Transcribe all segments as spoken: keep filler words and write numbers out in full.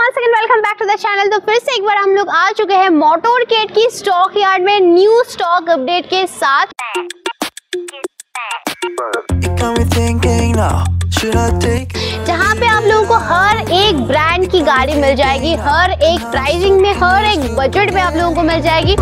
once again welcome back to the channel। तो फिर से एक बार हम लोग आ चुके हैं मोटोरकेट की स्टॉक यार्ड में न्यू स्टॉक अपडेट के साथ। जहाँ पे आप लोगों को हर एक ब्रांड की गाड़ी मिल जाएगी, हर एक प्राइसिंग में, हर एक बजट पे आप लोगों को मिल जाएगी।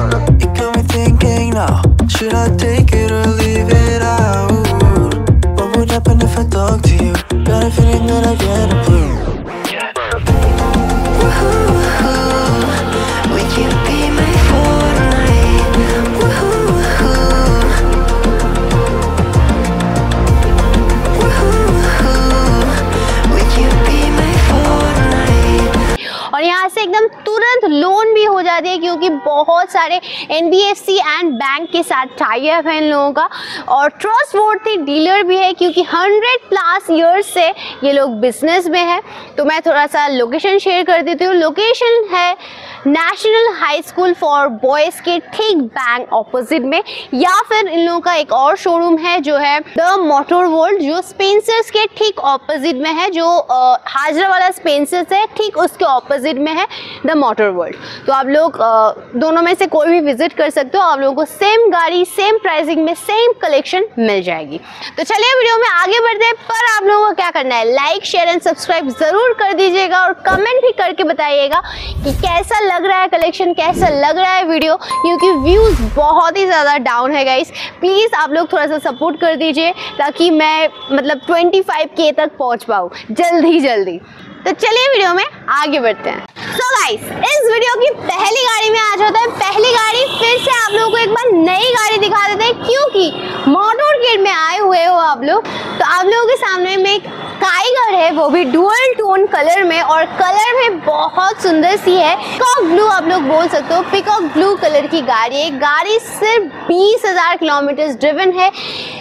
और यहाँ से एकदम तुरंत लोन भी हो जाती है क्योंकि बहुत सारे N B F C and bank के साथ टाई अप है इन लोगों का। और ट्रस्ट वर्थी डीलर भी है क्योंकि हंड्रेड प्लस ईयर्स से ये लोग बिजनेस में है। तो मैं थोड़ा सा लोकेशन शेयर कर देती हूँ। लोकेशन है national high school for boys के ठीक बैंक ऑपोजिट में, या फिर इन लोगों का एक और शोरूम है जो है द मोटर वर्ल्ड, जो स्पेंसर्स के ठीक ऑपोजिट में है, जो हाजरा वाला स्पेंसर्स है ठीक उसके ऑपोजिट में है द मोटर वर्ल्ड। तो आप लोग दोनों में से कोई भी विजिट कर सकते हो, आप लोगों को सेम गाड़ी सेम प्राइसिंग में सेम कलेक्शन मिल जाएगी। तो चलिए वीडियो में आगे बढ़ते हैं, पर आप लोगों को क्या करना है, लाइक शेयर एंड सब्सक्राइब जरूर कर दीजिएगा और कमेंट भी करके बताइएगा कि कैसा लग रहा है कलेक्शन, कैसा लग रहा है वीडियो, क्योंकि व्यूज बहुत ही ज़्यादा डाउन है गाइस। प्लीज़ आप लोग थोड़ा सा सपोर्ट कर दीजिए ताकि मैं मतलब पच्चीस के तक पहुंच पाऊँ जल्दी जल्दी। तो चलिए वीडियो में आगे बढ़ते हैं। सो so गाइस, इस वीडियो की पहली गाड़ी में आ जाता है। पहली गाड़ी फिर से आप लोगों को एक बार नई गाड़ी दिखा देते हैं क्योंकि मोटोरकेट में आए हुए हो आप लोग। तो आप लोगों के सामने में एक टाइगर है, वो भी डुअल टोन कलर में, और कलर में बहुत सुंदर सी है, पिकॉक ब्लू आप लोग बोल सकते हो। पिकॉक ब्लू कलर की गाड़ी है। गाड़ी सिर्फ बीस हजार किलोमीटर ड्रिवन है,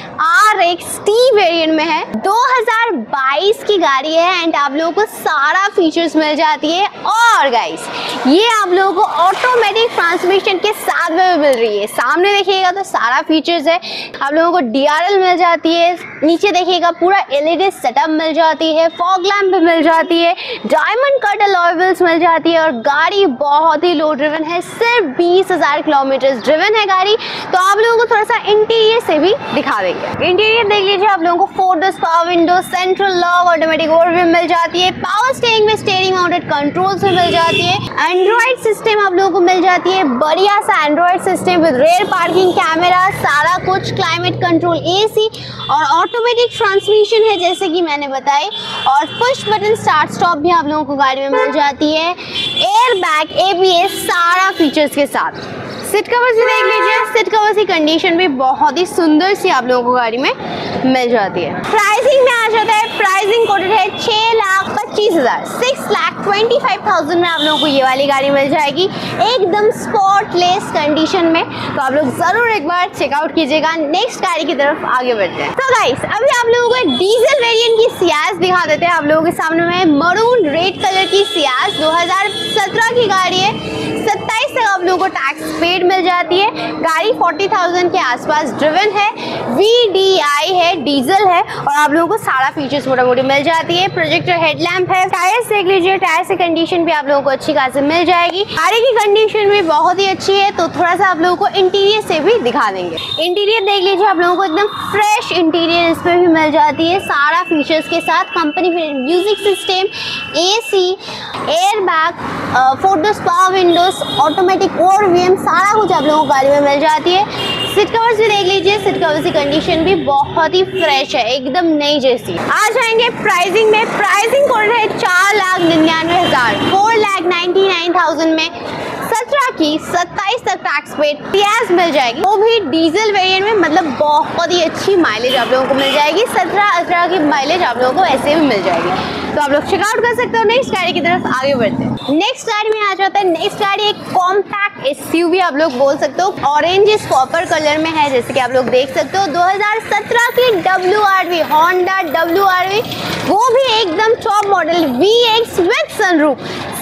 आर एक्स टी वेरिएंट में है, दो हज़ार बाईस की गाड़ी है एंड आप लोगों को सारा फीचर्स मिल जाती है। और गाइस ये आप लोगों को ऑटोमेटिक ट्रांसमिशन के साथ में मिल रही है। सामने देखिएगा तो सारा फीचर्स है, आप लोगों को डी आर एल मिल जाती है, नीचे देखिएगा पूरा एल ई डी सेटअप मिल जाती है, फॉग लैम्प भी मिल जाती है, डायमंड कट अलॉय व्हील्स मिल जाती है और गाड़ी बहुत ही लो ड्रिवन है, सिर्फ बीस हजार किलोमीटर ड्रिवन है गाड़ी। तो आप लोगों को थोड़ा सा इंटीरियर से भी दिखा देंगे। इंटीरियर देख लीजिए, आप लोगों को four doors power window, central lock, automatic over भी मिल जाती है, पावर स्टीयरिंग में स्टीयरिंग माउंटेड कंट्रोल्स भी मिल जाती है, एंड्रॉइड सिस्टम आप लोगों को मिल जाती है, बढ़िया सा android system with rear parking camera, सारा कुछ, क्लाइमेट कंट्रोल, ए सी और ऑटोमेटिक ट्रांसमिशन है जैसे कि मैंने बताई, और पुश बटन स्टार्ट स्टॉप भी आप लोगों को गाड़ी में मिल जाती है, air bag, A B S, सारा फीचर्स के साथ। सीट कवर्स भी देख लीजिए, सीट कवर्स की कंडीशन भी बहुत ही सुंदर सी आप लोगों को गाड़ी में मिल जाती है। प्राइसिंग में आ जाता है, प्राइसिंग कोटेड है छह लाख पच्चीस हजार six lakh twenty five thousand में आप लोगों को ये वाली गाड़ी मिल जाएगी, एकदम स्पॉटलेस कंडीशन में। तो आप लोग जरूर एक बार चेकआउट कीजिएगा। नेक्स्ट गाड़ी की तरफ आगे बढ़ते हैं। तो गाइस अभी आप लोगों को एक डीजल वेरिएंट की सियाज दिखा देते हैं। आप लोगों के सामने में मरून रेड कलर की सियाज दो हजार सत्रह की गाड़ी है, सत्ताईस तक आप लोगों को टैक्स पेड मिल जाती है। गाड़ी चालीस हज़ार के आसपास ड्रिवन है, वी डी आई है, डीजल है और आप लोगों को सारा फीचर्स मोटा मोटी मिल जाती है। प्रोजेक्टर हेडलैम्प है, टायर्स देख लीजिए, टायर की कंडीशन भी आप लोगों को अच्छी खासी मिल जाएगी। गाड़ी की कंडीशन भी बहुत ही अच्छी है। तो थोड़ा सा आप लोगों को इंटीरियर से भी दिखा देंगे। इंटीरियर देख लीजिए, आप लोगों को एकदम फ्रेश इंटीरियर इसमें भी मिल जाती है, सारा फीचर्स के साथ। Company fitted music system, A C, air bag, four doors power windows, automatic over V M, सारा कुछ आप लोगों को गाड़ी में मिल जाती है। सीट कवर्स भी देख लीजिए, सीट कवर्स की कंडीशन भी बहुत ही फ्रेश है, एकदम नई जैसी। आ जाएंगे प्राइसिंग में। प्राइसिंग कोड है चार लाख निन्यानवे हजार four lakh ninety nine thousand में सत्रह की सत्ताईस तक टैक्स पेड सियाज मिल जाएगी, वो भी डीजल वेरिएंट में, मतलब बहुत ही अच्छी माइलेज आप लोगों को मिल जाएगी। सत्रह अठारह की माइलेज आप लोगों को ऐसे भी मिल जाएगी। तो आप लोग चेकआउट कर सकते हो। नेक्स्ट गाड़ी की तरफ आगे बढ़ते हैं। नेक्स्ट गाड़ी में आ जाता है, नेक्स्ट गाड़ी एक कॉम्पैक्ट एसयूवी आप लोग बोल सकते हो, ऑरेंज कॉपर कलर में है जैसे कि आप लोग देख सकते हो। दो हज़ार सत्रह की W R V, Honda W R V, वो भी एकदम top model V X with sunroof, सारा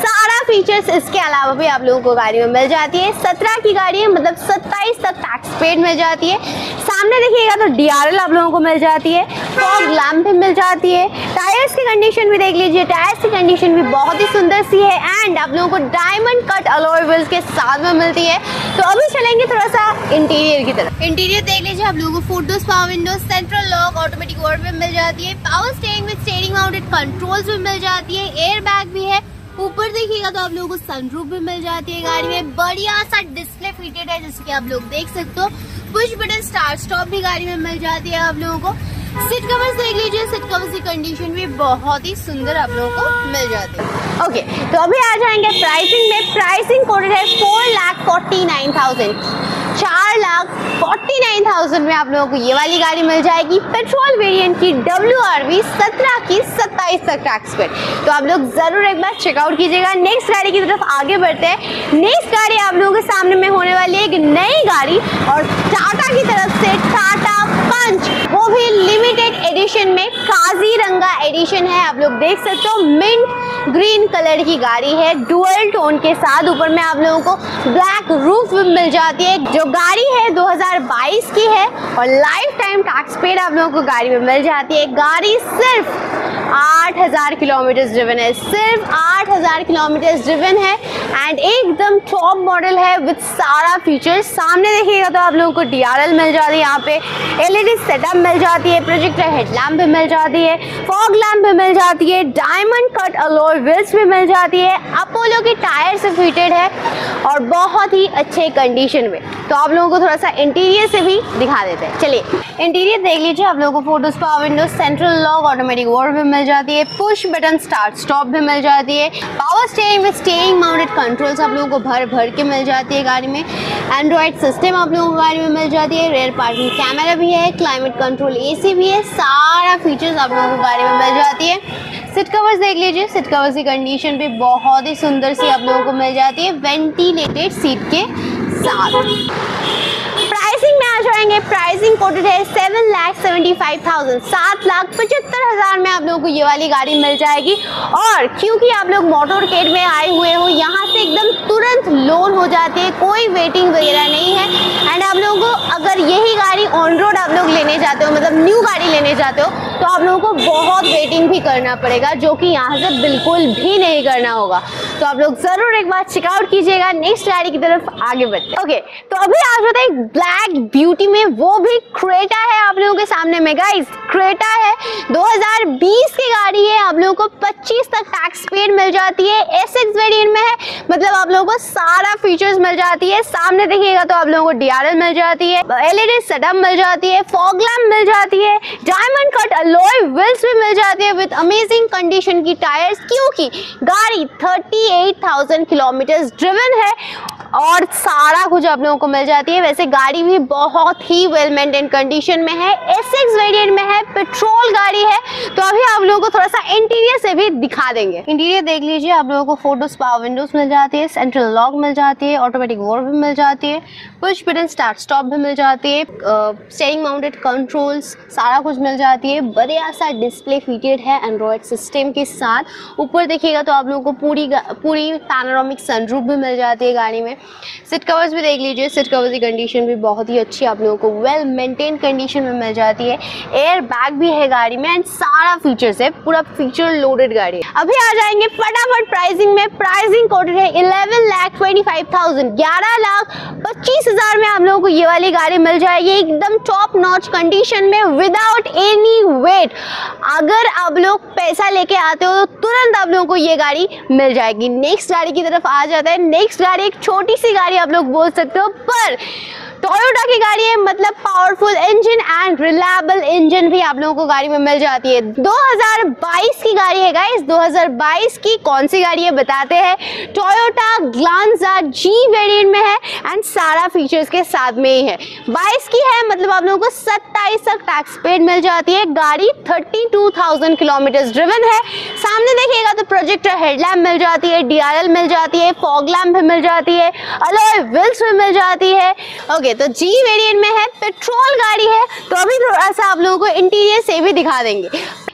फीचर्स इसके अलावा भी आप लोगों को गाड़ी में मिल जाती है। सत्रह की गाड़ी है, मतलब सत्ताईस तक टैक्स पेड मिल जाती है। सामने देखिएगा तो डी आर एल आप लोगों को मिल जाती है, फॉग लैम्प भी मिल जाती है। टायर्स की कंडीशन भी देख लीजिए, टायर्स की कंडीशन भी बहुत ही सुंदर सी है एंड आप लोगों को डायमंड कट अलॉय व्हील्स के साथ में मिलती है। तो अभी चलेंगे थोड़ा सा इंटीरियर की तरफ। इंटीरियर देख लीजिए, आप लोगों को photos, power windows, central lock, automatic word भी मिल जाती है। Power steering with steering mounted controls भी मिल जाती है। एयर बैग भी है। ऊपर देखिएगा तो आप लोगों को सनरूफ भी मिल जाती है। गाड़ी में बढ़िया सा डिस्प्ले फिटेड है, जैसे कि आप लोग देख सकते हो। पुश बटन स्टार्ट स्टॉप भी गाड़ी में मिल जाती है आप लोगों को। सीट कवर्स देख लीजिए, सीट कवर्स की कंडीशन भी बहुत ही सुंदर आप लोगों को मिल जाती है। ओके, तो अभी आ जाएंगे प्राइसिंग में। प्राइसिंग कोडेड है four lakh forty nine thousand चार लाख फोर्टी नाइन थाउजेंड में आप लोगों को ये वाली गाड़ी मिल जाएगी। पेट्रोल वेरिएंट की डब्ल्यू आर वी सत्रह की सत्ताईस तक टैक्स पेड। तो आप लोग जरूर एक बार चेकआउट कीजिएगा। नेक्स्ट गाड़ी की तरफ आगे बढ़ते हैं। नेक्स्ट गाड़ी आप लोगों के सामने में होने वाली है एक नई गाड़ी, और टाटा की तरफ से टाटा पंच, वो भी लिमिटेड एडिशन में काजीरंगा एडिशन है। आप लोग देख सकते हो, मिंट ग्रीन कलर की गाड़ी है, डुअल टोन के साथ। ऊपर में आप लोगों को ब्लैक रूफ भी मिल जाती है। जो गाड़ी है दो हज़ार बाईस की है और लाइफ टाइम टैक्स पेड आप लोगों को गाड़ी में मिल जाती है। गाड़ी सिर्फ आठ हज़ार किलोमीटर ड्रिवन है, सिर्फ आठ हज़ार किलोमीटर ड्रिवन है एंड एकदम टॉप मॉडल है विद सारा फीचर्स। सामने देखिएगा तो आप लोगों को डी आर एल मिल जाती है, यहाँ पे एल ई डी सेटअप मिल जाती है, प्रोजेक्टर हेडलैम्प भी मिल जाती है, फॉग लैम्प भी मिल जाती है, डायमंड कट अलॉय व्हील्स भी मिल जाती है। अपोलो के टायर से फिटेड है और बहुत ही अच्छे कंडीशन में। तो आप लोगों को थोड़ा सा इंटीरियर से भी दिखा देते हैं। चलिए इंटीरियर देख लीजिए। आप लोगों को photos, power windows, central lock, automatic word भी मिल जाती है, पुश बटन स्टार्ट स्टॉप भी मिल जाती है, power steering with steering mounted controls आप लोगों को भर भर के मिल जाती है गाड़ी में। एंड्रॉइड सिस्टम आप लोगों को गाड़ी में मिल जाती है। रेयर पार्किंग कैमरा भी है, क्लाइमेट कंट्रोल ए सी भी है, सारा फीचर्स आप लोगों को गाड़ी में मिल जाती है। सीट कवर्स देख लीजिए, सीट कवर्स की कंडीशन भी बहुत ही सुंदर सी आप लोगों को मिल जाती है, वेंटिलेटेड सीट के साथ। प्राइसिंग में आ जाएंगे। प्राइसिंग कोटेड है seven lakh seventy five thousand सात लाख पचहत्तर हजार में आप लोगों को ये वाली गाड़ी मिल जाएगी। और क्योंकि आप लोग मोटरकेड में आए हुए हो, यहाँ से एकदम तुरंत लोन हो जाती है, कोई वेटिंग वगैरह नहीं है। एंड आप लोगों को अगर यही गाड़ी ऑन रोड आप लोग लेने जाते हो, मतलब न्यू गाड़ी लेने जाते हो, तो आप लोगों को बहुत वेटिंग भी करना पड़ेगा, जो कि यहाँ से बिल्कुल भी नहीं करना होगा। तो आप लोग जरूर एक बार चेकआउट कीजिएगा। नेक्स्ट गाड़ी की तरफ आगे बढ़ते हैं। ओके, तो अभी आ जाता है ब्लैक ब्यूटी में, वो भी क्रेटा है आप लोगों के सामने में। गाइस क्रेटा है, दो हज़ार बीस की गाड़ी है, आप लोगों को पच्चीस तक टैक्स पेड मिल जाती है। एस एक्स वेरिएंट में है, मतलब आप लोगों को सारा फीचर्स मिल जाती है। सामने देखिएगा तो आप लोगों को डी आर एल मिल जाती है, एल ई डी सेटअप मिल जाती है, फॉग लैम्प मिल जाती है, डायमंड कट अलॉय व्हील्स भी मिल जाती है विद अमेजिंग कंडीशन की टायर्स, क्योंकि गाड़ी अड़तीस हज़ार किलोमीटर ड्रिवन है और सारा कुछ आप लोगों को मिल जाती है। वैसे गाड़ी भी बहुत ही वेल मेंटेन कंडीशन में है, एस एक्स वेरिएंट में है, पेट्रोल गाड़ी है। तो अभी आप लोगों को थोड़ा सा इंटीरियर से भी दिखा देंगे। इंटीरियर देख लीजिए, आप लोगों को फोटोस, पावर विंडोज मिल जाती है, सेंट्रल लॉक मिल जाती है, ऑटोमेटिक वर्ड भी मिल जाती है, पुश बटन स्टार्ट स्टॉप भी मिल जाती है, स्टीयरिंग माउंटेड कंट्रोल्स सारा कुछ मिल जाती है। बढ़िया सा डिस्प्ले फिटेड है एंड्रॉइड सिस्टम के साथ। ऊपर देखिएगा तो आप लोगों को पूरी पूरी पैनोरामिक सनरूफ भी मिल जाती है गाड़ी में। सीट कवर्स भी देख लीजिए, सीट कवर्स की कंडीशन भी बहुत ही अच्छी आप लोगों को वेल मेंटेन कंडीशन में मिल जाती है। एयर बैग भी है गाड़ी में एंड सारा फीचर्स है, पूरा फीचर लोडेड गाड़ी है। अभी आ जाएंगे फटाफट प्राइसिंग में। प्राइसिंग कोटेड है eleven lakh twenty five thousand ग्यारह लाख पच्चीस हजार में आप लोगों को ये वाली गाड़ी मिल जाएगी, एकदम टॉप नॉच कंडीशन में, विदाउट एनी वेट। अगर आप लोग पैसा लेके आते हो तो तुरंत आप लोगों को ये गाड़ी मिल जाएगी। नेक्स्ट गाड़ी की तरफ आ जाता है। नेक्स्ट गाड़ी एक छोटी सी गाड़ी आप लोग बोल सकते हो, पर टोयोटा की गाड़ी है, मतलब powerful engine and reliable engine भी आप लोगों को गाड़ी में मिल जाती है। दो हज़ार बाईस की गाड़ी है गाइस, दो हज़ार बाईस की कौन सी गाड़ी है बताते हैं। टोयोटा ग्लांजा जी वेरिएंट में है एंड सारा फीचर्स के साथ में ही है। बाईस की है, मतलब आप लोगों को सत्ताईस तक टैक्स पेड मिल जाती है। गाड़ी बत्तीस हज़ार किलोमीटर ड्रिवन है। सामने देखिएगा तो प्रोजेक्टर हेडलैम्प मिल जाती है, डी आर एल मिल जाती है, फॉग लैम्प भी मिल जाती है, अलॉय व्हील्स भी मिल जाती है। ओके, तो जी वेरिएंट में है, पेट्रोल गाड़ी है। तो अभी थोड़ा सा आप लोगों को इंटीरियर से भी दिखा देंगे।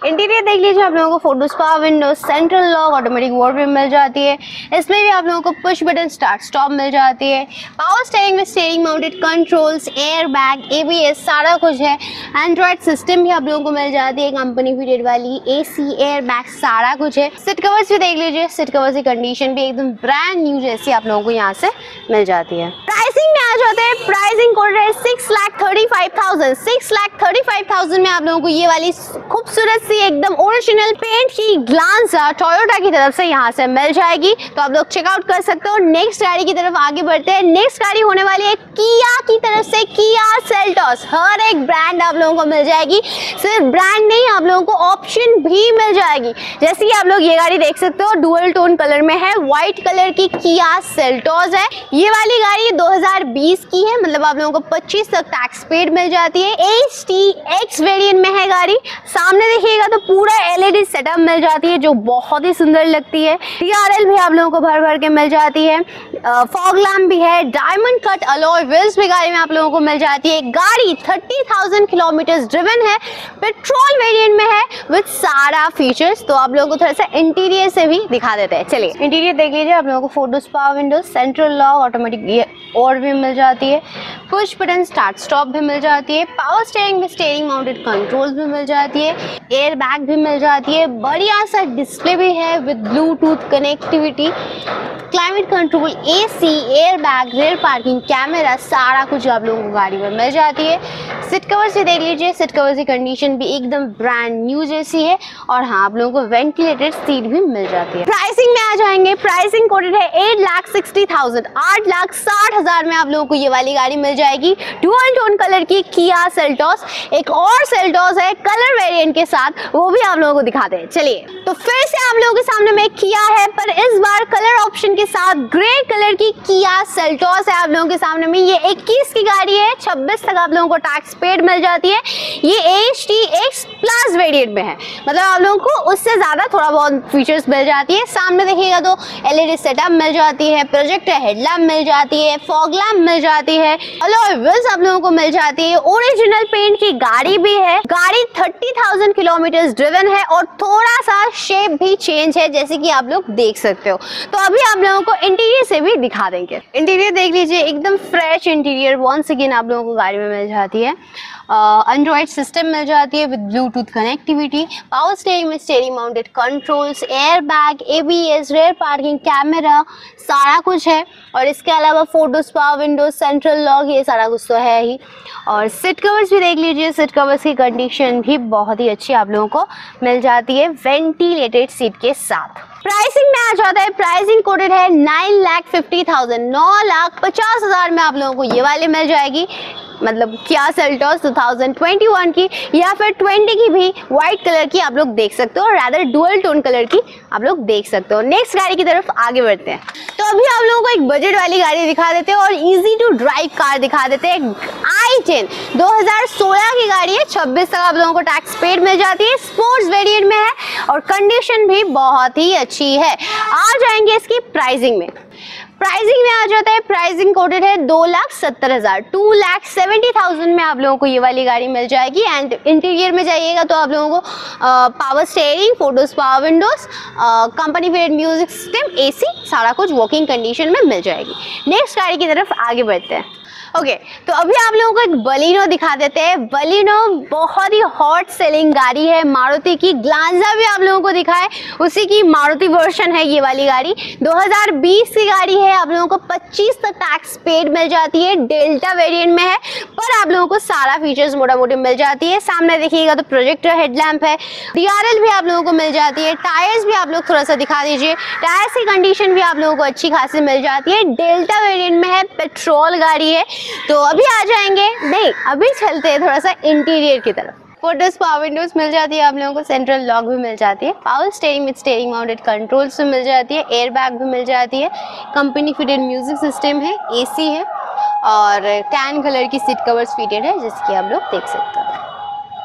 इंटीरियर देख लीजिए, आप लोगों को photos, power window, central lock, automatic wardrobe मिल जाती है। इसमें भी आप लोगों को पुश बटन स्टार्ट स्टॉप मिल जाती है। पावर स्टीयरिंग में steering mounted controls, air bag, A B S सारा कुछ है। एंड्रॉइड सिस्टम भी आप लोगों को मिल जाती है, कंपनी फिटेड वाली, एसी, एयर बैग सारा कुछ है। सीट कवर्स भी देख लीजिए, सीट कवर्स की कंडीशन भी एकदम ब्रांड न्यू जैसी आप लोगों को यहाँ से मिल जाती है। प्राइसिंग में आ जाते हैं, प्राइसिंग कोड है six lakh thirty five thousand six lakh thirty five thousand में आप लोगों को ये वाली खूबसूरत सी एकदम ओरिजिनल पेंट की ग्लांजा टोयोटा की तरफ से यहाँ से मिल जाएगी। तो आप लोग चेकआउट कर सकते हो। नेक्स्ट गाड़ी की तरफ आगे बढ़ते हैं। नेक्स्ट गाड़ी होने वाली है किया की तरफ से, किया सेल्टोस। हर एक ब्रांड आप लोगों को मिल जाएगी, सिर्फ ब्रांड नहीं, आप लोगों को ऑप्शन भी मिल जाएगी। जैसे कि आप लोग ये गाड़ी देख सकते हो, डुअल टोन कलर में है, व्हाइट कलर की किया सेल्टोस है। ये वाली गाड़ी दो हज़ार बीस की है, मतलब आप लोगों को पच्चीस तक टैक्स पेड मिल जाती है। एच टी एक्स वेरिएंट में है गाड़ी। सामने देखिएगा तो पूरा एलईडी सेटअप मिल जाती है जो बहुत ही सुंदर लगती है। टी आर एल भी आप लोगों को भर भर के मिल जाती है। फॉग लैम्प भी है। डायमंड कट अलॉय व्हील्स भी गाड़ी में आप लोगों को मिल जाती है। गाड़ी थर्टी थाउजेंड किलोमीटर ड्रिवन है, पेट्रोल वेरिएंट में है विद सारा फीचर्स। तो आप लोगों को थोड़ा सा इंटीरियर से भी दिखा देते हैं। चलिए इंटीरियर देख लीजिए, आप लोगों को photos, power window, central lock, automatic और भी मिल जाती है। पुश बटन स्टार्ट स्टॉप भी मिल जाती है। पावर स्टीयरिंग में स्टीयरिंग माउंटेड कंट्रोल्स भी मिल जाती है। एयर बैग भी मिल जाती है। बढ़िया सा डिस्प्ले भी है with bluetooth connectivity, climate control, AC, air bag, rear parking camera सारा कुछ आप लोगों को गाड़ी में मिल जाती है। सीट कवर से देख लीजिए, सीट कवर की कंडीशन भी एकदम ब्रांड न्यू जैसी है। और हाँ, आप लोगों को वेंटिलेटेड सीट भी मिल जाती है। प्राइसिंग में आ जाएंगे, प्राइसिंग कोडेड है एट लाख सिक्सटी थाउजेंड आठ लाख साठ हजार में आप लोगों को ये वाली गाड़ी मिल जाएगी। डुअल टोन कलर की किया सेल्टोस। एक और सेल्टोस है कलर वेरिएंट के साथ, वो भी आप लोगों को दिखाते हैं। चलिए, तो फिर से आप लोगों के सामने में किया है, पर इस बार कलर ऑप्शन के साथ ग्रे कलर की किया सेल्टोस है आप लोगों के सामने में। ये इक्कीस की गाड़ी है, छब्बीस तक आप लोगों को टैक्स पेड मिल जाती है। ये H T X plus variant में है, मतलब आप लोगों को उससे ज्यादा थोड़ा बहुत फीचर्स मिल जाती है। सामने देखिएगा तो एलईडी सेटअप मिल जाती है, प्रोजेक्टर हेडलैम्प मिल जाती है, फॉग लैम्प मिल जाती है, अलॉय व्हील्स आप लोगों को मिल जाती है। ओरिजिनल पेंट की गाड़ी भी है। गाड़ी थर्टी थाउजेंड किलोमीटर ड्रिवन है और थोड़ा सा शेप भी चेंज है, जैसे कि आप लोग देख सकते हो। तो अभी आप लोगों को इंटीरियर से भी दिखा देंगे। इंटीरियर देख लीजिए, एकदम फ्रेश इंटीरियर वंस अगेन आप लोगों को गाड़ी में मिल जाती है। एंड्रॉइड uh, सिस्टम मिल जाती है with bluetooth connectivity. Power steering में steering mounted controls, air bag, A B S, rear parking camera सारा कुछ है। और इसके अलावा photos, power window, central lock, ये सारा कुछ तो है ही। और सीट कवर्स भी देख लीजिए, सीट कवर्स की कंडीशन भी बहुत ही अच्छी आप लोगों को मिल जाती है वेंटिलेटेड सीट के साथ। प्राइसिंग में आ जाता है, प्राइसिंग कोडेड है नाइन लाख फिफ्टी थाउजेंड नौ लाख पचास हजार में आप लोगों को ये वाली मिल जाएगी। मतलब Kia Seltos two thousand twenty one की या फिर ट्वेंटी की भी व्हाइट कलर की आप लोग देख सकते हो, और रादर डुअल टोन कलर की आप लोग देख सकते हो। नेक्स्ट गाड़ी की तरफ आगे बढ़ते हैं। तो अभी आप लोगों को एक बजट वाली गाड़ी दिखा देते हैं और इजी टू ड्राइव कार दिखा देते हैं। आई टेन दो हज़ार सोलह की गाड़ी है, छब्बीस तक आप लोगों को टैक्स पेड मिल जाती है। स्पोर्ट्स वेरिएंट में है और कंडीशन भी बहुत ही अच्छी है। आ जाएंगे इसकी प्राइसिंग में। प्राइसिंग में आ जाता है, प्राइसिंग कोडेड है दो लाख सत्तर हजार टू लाख सेवेंटी थाउजेंड में आप लोगों को ये वाली गाड़ी मिल जाएगी। एंड इंटीरियर में जाइएगा तो आप लोगों को power steering, photos, power windows, company fitted music system, AC सारा कुछ वर्किंग कंडीशन में मिल जाएगी। नेक्स्ट गाड़ी की तरफ आगे बढ़ते हैं। ओके okay, तो अभी आप लोगों को एक बलिनो दिखा देते हैं। बलिनो बहुत ही हॉट सेलिंग गाड़ी है मारुति की। ग्लांजा भी आप लोगों को दिखाए, उसी की मारुति वर्जन है ये वाली गाड़ी। दो हज़ार बीस की गाड़ी है, आप लोगों को पच्चीस तक टैक्स पेड मिल जाती है। डेल्टा वेरिएंट में है, पर आप लोगों को सारा फीचर्स मोटा मोटी मिल जाती है। सामने देखिएगा तो प्रोजेक्टर हेडलैम्प है, डी आर एल भी आप लोगों को मिल जाती है। टायर्स भी आप लोग थोड़ा सा दिखा दीजिए, टायर्स की कंडीशन भी आप लोगों को अच्छी खासी मिल जाती है। डेल्टा वेरिएंट में है, पेट्रोल गाड़ी है। तो अभी आ जाएंगे, नहीं अभी चलते हैं थोड़ा सा इंटीरियर की तरफ। फोटोस, पावर विंडोज मिल जाती है आप लोगों को, सेंट्रल लॉक भी मिल जाती है, power steering with steering mounted controls भी मिल जाती है, एयर बैग भी मिल जाती है, कंपनी फिटेड म्यूजिक सिस्टम है, एसी है और टैन कलर की सीट कवर्स फिटेड है, जिसकी आप लोग देख सकते हो।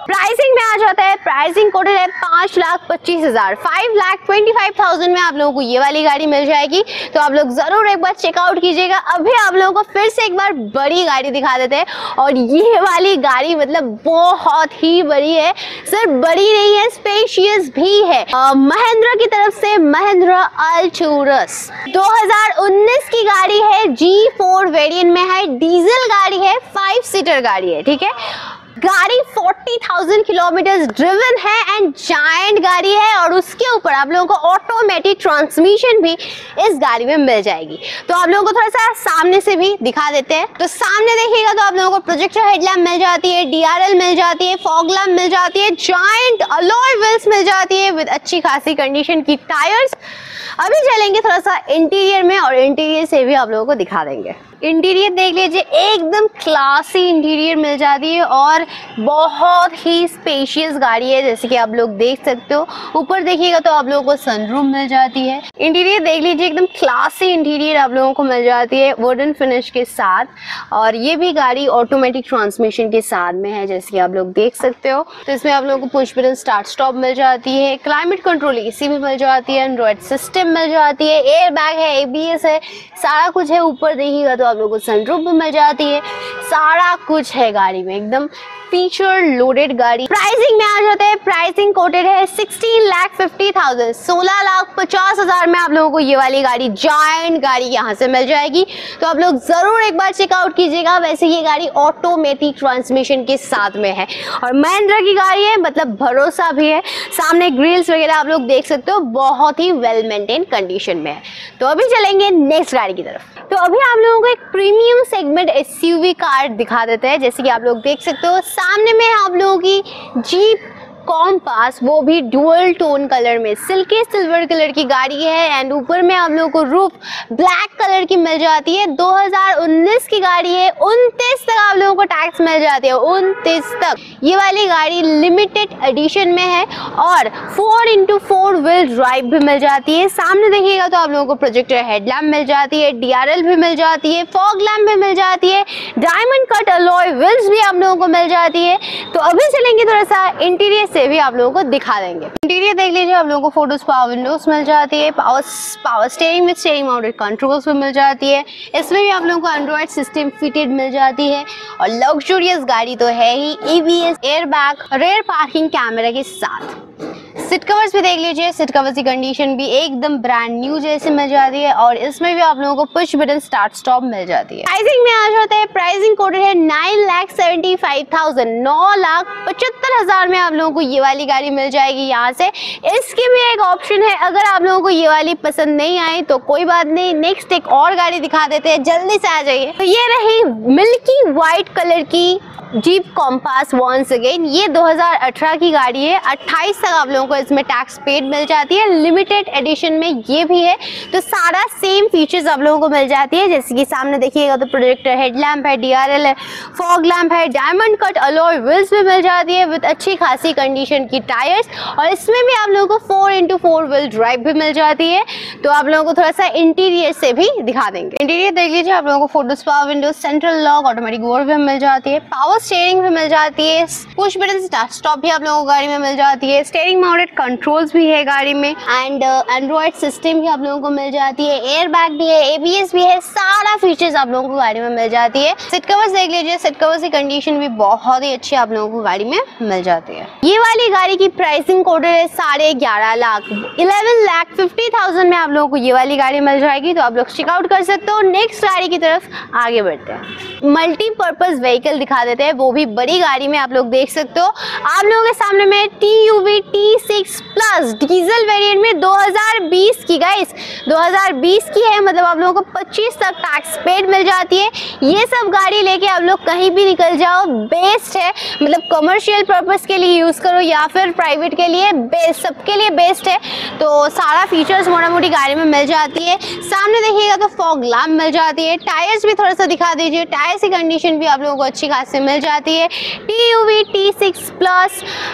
प्राइसिंग में आ जाता है, प्राइसिंग कोटेड है पाँच लाख पच्चीस हजार five lakh twenty five thousand में आप लोगों को ये वाली गाड़ी मिल जाएगी। तो आप लोग जरूर एक बार चेकआउट कीजिएगा। अभी आप लोगों को फिर से एक बार बड़ी गाड़ी दिखा देते हैं, और ये वाली गाड़ी मतलब बहुत ही बड़ी है, सिर्फ बड़ी नहीं है, स्पेशियस भी है। महिंद्रा की तरफ से महिंद्रा अल्टूरस दो हज़ार उन्नीस की गाड़ी है, जी फोर वेरिएंट में है, डीजल गाड़ी है, फाइव सीटर गाड़ी है, ठीक है। गाड़ी चालीस हज़ार किलोमीटर ड्रिवन है एंड जायंट गाड़ी है, और उसके ऊपर आप लोगों को ऑटोमेटिक ट्रांसमिशन भी इस गाड़ी में मिल जाएगी। तो आप लोगों को थोड़ा सा सामने से भी दिखा देते हैं। तो सामने देखिएगा तो आप लोगों को प्रोजेक्टर हेडलैम्प मिल जाती है, डीआरएल मिल जाती है, फॉग लैम्प मिल जाती है, जायंट अलॉय व्हील्स मिल जाती है विद अच्छी खासी कंडीशन की टायर्स। अभी चलेंगे थोड़ा सा इंटीरियर में, और इंटीरियर से भी आप लोगों को दिखा देंगे। इंटीरियर देख लीजिए, एकदम क्लासी इंटीरियर मिल जाती है और बहुत ही स्पेशियस गाड़ी है, जैसे कि आप लोग देख सकते हो। ऊपर देखिएगा तो आप लोगों को सनरूफ मिल जाती है। इंटीरियर देख लीजिए, एकदम क्लासी इंटीरियर आप लोगों को मिल जाती है वुडन फिनिश के साथ, और ये भी गाड़ी ऑटोमेटिक ट्रांसमिशन के साथ में है, जैसे कि आप लोग देख सकते हो। तो इसमें आप लोगों को पुश बटन स्टार्ट स्टॉप मिल जाती है, क्लाइमेट कंट्रोल एसी भी मिल जाती है, एंड्रॉइड सिस्टम मिल जाती है, एयर बैग है, एबीएस है, सारा कुछ है। ऊपर देखिएगा तो आप लोगों को सनरूफ भी मिल जाती है, सारा कुछ है गाड़ी में, एकदम फीचर लोडेड गाड़ी। प्राइसिंग में आ जाते हैं, प्राइसिंग कोटेड है सिक्सटीन लाख फिफ्टी थाउजेंड सोलह लाख पचास हजार में आप लोगों को ये वाली गाड़ी, जायंट गाड़ी यहाँ से मिल जाएगी। तो आप लोग जरूर एक बार चेकआउट कीजिएगा। वैसे ये गाड़ी ऑटोमेटिक ट्रांसमिशन के साथ में है, और महिंद्रा की गाड़ी है, मतलब भरोसा भी है। सामने ग्रिल्स वगैरह आप लोग देख सकते हो, बहुत ही वेल मेंटेन कंडीशन में है। तो अभी चलेंगे नेक्स्ट गाड़ी की तरफ। तो अभी आप लोगों को एक प्रीमियम सेगमेंट एसयूवी कार दिखा देते हैं, जैसे कि आप लोग देख सकते हो। सामने में आप लोगों की जीप कॉम्पास, वो भी डुअल टोन कलर में, सिल्की सिल्वर कलर की गाड़ी है, एंड ऊपर में आप लोगों को रूफ ब्लैक कलर की मिल जाती है। दो हज़ार उन्नीस की गाड़ी है, उनतीस तक आप लोगों को टैक्स मिल जाती है, उनतीस तक। ये वाली गाड़ी लिमिटेड एडिशन में है, और four into four wheel drive भी मिल जाती है। सामने देखिएगा तो आप लोगों को प्रोजेक्टर हेडलैम्प मिल जाती है, डीआरएल भी मिल जाती है, फॉग लैम्प भी मिल जाती है, डायमंड कट अलॉय व्हील्स भी आप लोगों को मिल जाती है। तो अभी चलेंगे थोड़ा सा इंटीरियर से भी आप लोगों को दिखा देंगे। इंटीरियर देख लीजिए, आप लोगों को फोटोस पावर विंडोज मिल जाती है, पावर पावर स्टीयरिंग में स्टीयरिंग माउंटेड कंट्रोल्स भी मिल जाती है। इसमें भी आप लोगों को एंड्रॉइड सिस्टम फिटेड मिल जाती है, और लग्जरियस गाड़ी तो है ही, EVS, air bag, rear parking camera के साथ। सीट कवर्स भी देख लीजिए, सीट कवर्स की कंडीशन भी एकदम ब्रांड न्यू जैसे मिल जाती है, और इसमें भी आप लोगों को पुश बटन स्टार्ट स्टॉप मिल जाती है। प्राइसिंग में आ जाता है, प्राइसिंग कोडेड है nine lakh seventy five thousand नौ लाख पचहत्तर हजार में आप लोगों को ये वाली गाड़ी मिल जाएगी यहाँ से। इसकी भी एक ऑप्शन है, अगर आप लोगों को ये वाली पसंद नहीं आई तो कोई बात नहीं, नेक्स्ट एक और गाड़ी दिखा देते हैं, जल्दी से आ जाइए। तो ये रही मिल्की व्हाइट कलर की जीप कॉम्पास वंस अगेन। ये दो हज़ार अठारह की गाड़ी है, अट्ठाईस तक आप लोगों को इसमें टैक्स पेड मिल जाती है, लिमिटेड एडिशन में ये भी है। तो सारा सेम फीचर्स आप लोगों को मिल जाती है, जैसे कि सामने देखिएगा तो प्रोजेक्टर हेडलैम्प है, डीआरएल है, फॉग लैम्प है, डायमंड कट अलॉय व्हील्स भी मिल जाती है विद अच्छी खासी कंडीशन की टायर्स, और इसमें भी आप लोगों को four into four wheel drive भी मिल जाती है। तो आप लोगों को थोड़ा सा इंटीरियर से भी दिखा देंगे। इंटीरियर देख लीजिए, आप लोगों को photos power windows, central lock, automatic door भी मिल जाती है, पावर स्टीयरिंग भी मिल जाती है, पुश बटन स्टार्ट स्टॉप भी आप लोगों को गाड़ी में मिल जाती है, स्टीयरिंग माउंटेड कंट्रोल्स भी है गाड़ी में, एंड एंड्रॉइड सिस्टम भी आप लोगों को मिल जाती है, एयर बैग भी है, एबीएस भी है, सारा फीचर्स आप लोगों को गाड़ी में मिल जाती है। सीट कवर्स देख लीजिए, सीट कवर्स की कंडीशन भी बहुत ही अच्छी आप लोगों को गाड़ी में मिल जाती है। ये वाली गाड़ी की प्राइसिंग कोडेड है साढ़े ग्यारह lakh eleven lakh fifty thousand में आप लोगों को ये वाली गाड़ी मिल जाएगी। तो आप लोग चेकआउट कर सकते हो। नेक्स्ट गाड़ी की तरफ आगे बढ़ते हैं। मल्टीपर्पज व्हीकल दिखा देते हैं, वो भी बड़ी गाड़ी में आप लोग देख सकते हो। आप लोगों के सामने में TUV T six plus diesel variant में दो हज़ार बीस की, गाइस दो हज़ार बीस की है, मतलब आप लोगों को पच्चीस तक टैक्स पेड मिल जाती है। ये सब गाड़ी लेके आप लोग कहीं भी निकल जाओ, बेस्ट है, मतलब कमर्शियल पर्पस के लिए यूज करो या फिर प्राइवेट के लिए, बेस्ट, सबके लिए बेस्ट है। तो सारा फीचर्स मोटा मोटी गाड़ी में मिल जाती है। सामने देखिएगा तो फॉग लैम्प मिल जाती है। टायर्स भी थोड़ा सा दिखा दीजिए, टायर्स की कंडीशन भी आप लोगों को अच्छी खासी मिल जाती है। टीयूवी टी सिक्स प्लस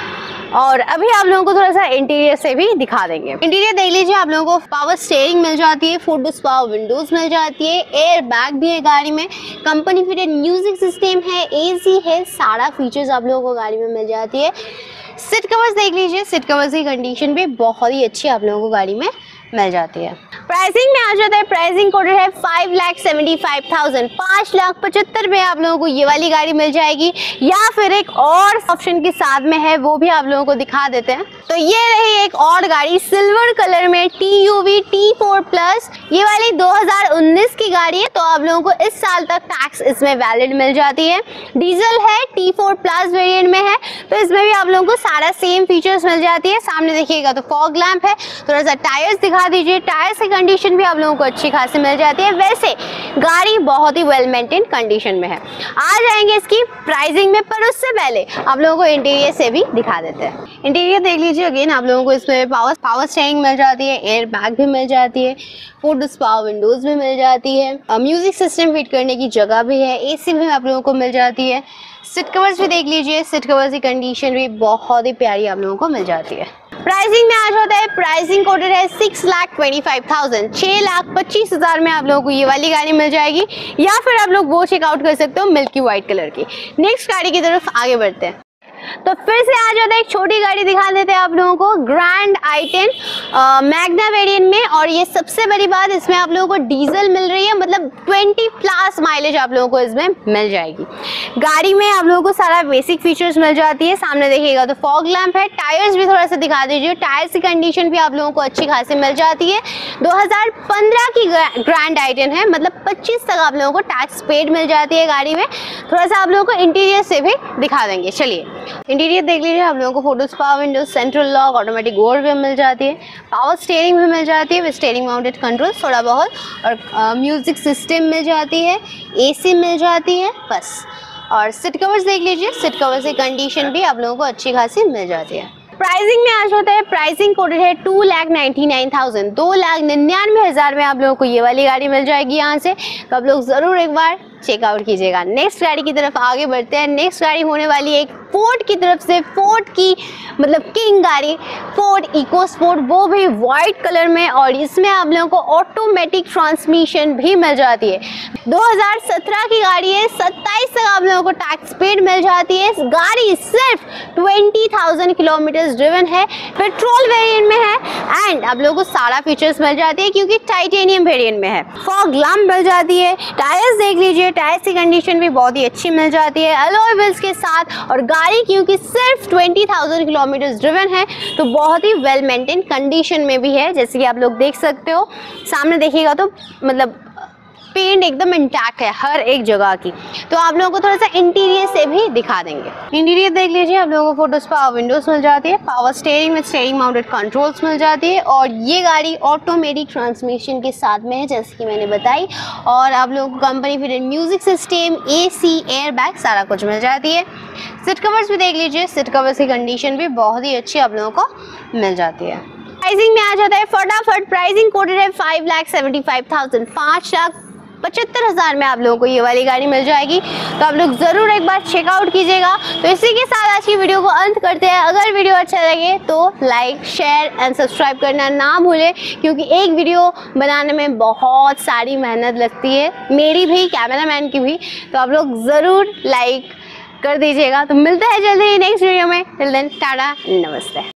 और अभी आप लोगों को थोड़ा सा इंटीरियर से भी दिखा देंगे। इंटीरियर देख लीजिए, आप लोगों को पावर स्टीयरिंग मिल जाती है, फुट पावर विंडोज मिल जाती है, एयर बैग भी है गाड़ी में, कंपनी फिटेड म्यूजिक सिस्टम है, एसी है, सारा फीचर्स आप लोगों को गाड़ी में मिल जाती है। सीट कवर्स देख लीजिए, सीट कवर्स की कंडीशन भी बहुत ही अच्छी आप लोगों को गाड़ी में मिल जाती है। प्राइसिंग में आ जाता है, प्राइसिंग कोड है five lakh seventy five thousand, पाँच लाख पचहत्तर में आप लोगों को ये वाली गाड़ी मिल जाएगी, या फिर एक और ऑप्शन के साथ में है, वो भी आप लोगों को दिखा देते हैं। तो ये रही एक और गाड़ी सिल्वर कलर में, T U V T four plus, ये वाली दो हज़ार उन्नीस की गाड़ी है, तो आप लोगों को इस साल तक टैक्स इसमें वैलिड मिल जाती है। डीजल है, टी फोर प्लस वेरिएंट में है, तो इसमें भी आप लोगों को सारा सेम फीचर्स मिल जाती है। सामने देखिएगा तो फॉग लैंप है, थोड़ा सा टायर्स दिखा दीजिए, टायर्स की कंडीशन भी आप लोगों को अच्छी खासी मिल जाती है। वैसे गाड़ी बहुत ही वेल मेंटेन कंडीशन में है। आ जाएंगे इसकी प्राइसिंग में, पर उससे पहले आप लोगों को इंटीरियर से भी दिखा देते हैं। इंटीरियर देख लीजिए, अगेन आप लोगों को इसमें पावर पावर स्टीयरिंग मिल जाती है, एयर बैग भी मिल जाती है, फुट पावर विंडोज भी मिल जाती है, म्यूजिक सिस्टम फिट करने की जगह भी है, एसी भी आप लोगों को मिल जाती है। सीट कवर्स भी देख लीजिए, सीट कवर्स की कंडीशन भी बहुत ही प्यारी आप लोगों को मिल जाती है। प्राइसिंग में आ जाता है, प्राइसिंग कोडेड है six lakh twenty five thousand, छह लाख पच्चीस हजार में आप लोगों को ये वाली गाड़ी मिल जाएगी, या फिर आप लोग वो चेकआउट कर सकते हो मिल्की व्हाइट कलर की। नेक्स्ट गाड़ी की तरफ आगे बढ़ते हैं, तो फिर से आ जाता है एक छोटी गाड़ी दिखा देते हैं आप लोगों को, grand I ten magna variant में, और ये सबसे बड़ी बात, इसमें आप लोगों को डीजल मिल रही है, मतलब ट्वेंटी प्लस माइलेज आप लोगों को इसमें मिल जाएगी। गाड़ी में आप लोगों को सारा बेसिक फीचर्स मिल जाती है। सामने देखिएगा तो फॉग लैंप है, टायर्स भी थोड़ा सा दिखा दीजिए, टायर्स की कंडीशन भी आप लोगों को अच्छी खासी मिल जाती है। दो हज़ार पंद्रह की ग्रैंड आई टेन है, मतलब पच्चीस तक आप लोगों को टैक्स पेड मिल जाती है गाड़ी में। थोड़ा सा आप लोगों को इंटीरियर से भी दिखा देंगे, चलिए इंटीरियर देख लीजिए। आप लोगों को photos power windows, central lock, automatic door भी मिल जाती है, पावर स्टीयरिंग भी मिल जाती है विद स्टीयरिंग माउंटेड कंट्रोल थोड़ा बहुत, और म्यूजिक सिस्टम मिल जाती है, एसी मिल जाती है बस। और सीट कवर्स देख लीजिए, सीट कवर्स की कंडीशन भी आप लोगों को अच्छी खासी मिल जाती है। प्राइसिंग में आ जाता है, प्राइसिंग कोडेड है two lakh ninety nine thousand, दो लाख निन्यानवे हजार में आप लोगों को ये वाली गाड़ी मिल जाएगी यहाँ से, तो आप लोग जरूर एक बार चेकआउट कीजिएगा। नेक्स्ट गाड़ी की तरफ आगे बढ़ते हैं। नेक्स्ट गाड़ी होने वाली है एक फोर्ड की तरफ से, फोर्ड की मतलब किंग गाड़ी, फोर्ड इको स्पोर्ट, वो भी वाइट कलर में, और इसमें आप लोगों को ऑटोमेटिक ट्रांसमिशन भी मिल जाती है। दो हज़ार सत्रह की गाड़ी है, सत्ताईस तक आप लोगों को टैक्स पेड मिल जाती है। गाड़ी सिर्फ ट्वेंटी थाउजेंड किलोमीटर ड्रिवन है, पेट्रोल वेरिएंट में है, एंड आप लोगों को सारा फीचर्स मिल जाती है क्योंकि टाइटेनियम वेरिएंट में है। फॉग लैंप मिल जाती है, टायर्स देख लीजिए, टायर्स की कंडीशन भी बहुत ही अच्छी मिल जाती है अलॉय व्हील्स के साथ, और गाड़ी क्योंकि सिर्फ ट्वेंटी थाउजेंड किलोमीटर ड्रिवन है तो बहुत ही वेल मेंटेन कंडीशन में भी है, जैसे कि आप लोग देख सकते हो। सामने देखिएगा तो मतलब पेंट एकदम इंटैक्ट है हर एक जगह की। तो आप लोगों को थोड़ा सा इंटीरियर से भी दिखा देंगे। इंटीरियर देख लीजिए, आप लोगों को फोटोस पावर विंडोज मिल जाती है, पावर स्टीयरिंग में स्टीयरिंग माउंटेड कंट्रोल्स मिल जाती है, और ये गाड़ी ऑटोमेटिक ट्रांसमिशन के साथ में है जैसे कि मैंने बताई, और आप लोगों को company fitted music system, AC, air bag सारा कुछ मिल जाती है। सीट कवर्स भी देख लीजिए, सीट कवर्स की कंडीशन भी बहुत ही अच्छी आप लोगों को मिल जाती है। प्राइसिंग में आ जाता है फटाफट, प्राइसिंग कोडेड है five lakh seventy five thousand, पाँच लाख पचहत्तर हजार में आप लोगों को ये वाली गाड़ी मिल जाएगी, तो आप लोग जरूर एक बार चेकआउट कीजिएगा। तो इसी के साथ आज की वीडियो को अंत करते हैं। अगर वीडियो अच्छा लगे तो लाइक, शेयर एंड सब्सक्राइब करना ना भूलें, क्योंकि एक वीडियो बनाने में बहुत सारी मेहनत लगती है, मेरी भी, कैमरामैन की भी, तो आप लोग ज़रूर लाइक कर दीजिएगा। तो मिलते हैं जल्दी ही नेक्स्ट वीडियो में। टिल देन टाटा, नमस्ते।